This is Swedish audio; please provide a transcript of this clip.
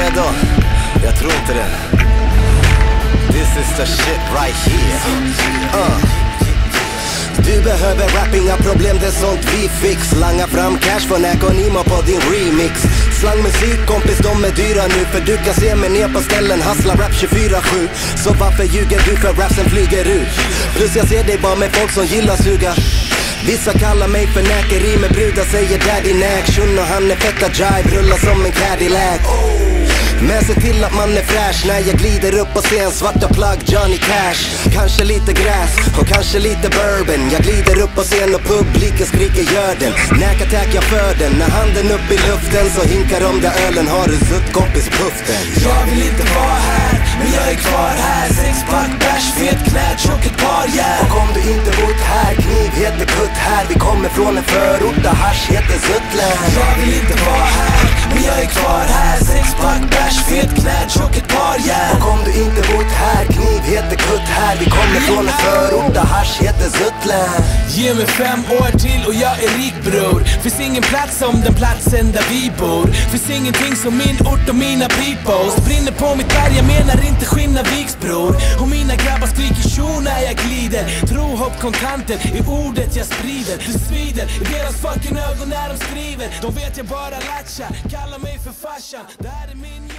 redo? Jag tror inte det. This is the shit right here. Du behöver rap, inga problem, det är sånt vi fix. Langa fram cash för Näkonima på din remix. Slangmusik kompis, de är dyra nu. För du kan se mig ner på ställen, hassla rap 24/7. Så varför ljuger du för rapsen flyger ut? Plus jag ser dig bara med folk som gillar suga. Vissa kallar mig för näkeri, men brudar säger daddy näk. Shun och han är fetta jive, rullar som en Cadillac. Men se till att man är fräsch när jag glider upp och ser en svarta plagg Johnny Cash. Kanske lite gräs och kanske lite bourbon. Jag glider upp och ser och publiken skriker gör den. Näkattack jag för den, när handen upp i luften så hinkar de där ölen. Har du sutt kompis puften? Jag vill inte vara här, men jag är kvar här. 6-pack bärs, fet knät, tjock ett par järn. Och om du inte bott här, kniv heter kutt här. Vi kommer från en förort där hasch heter Suttland. Jag vill inte vara här, men jag är kvar här. 6-pack bärs, fet knät, tjock ett par järn. Och om du inte bott här, kniv heter kutt här. Vi kommer från en förort där hasch heter Suttland. Ge mig 5 år till och jag är rik bror. Finns ingen plats som den platsen där vi bor. Finns ingenting som min ort och mina peoples. Brinner på mitt berg, jag menar inte Skinnarviks bror. Och mina grabbar skriker tjo när jag glider. Tro, hopp, kontanter i ordet jag sprider. Det svider i deras fucking ögon när de skriver. De vet jag bara latcha, kallar mig för farsan. Det här är min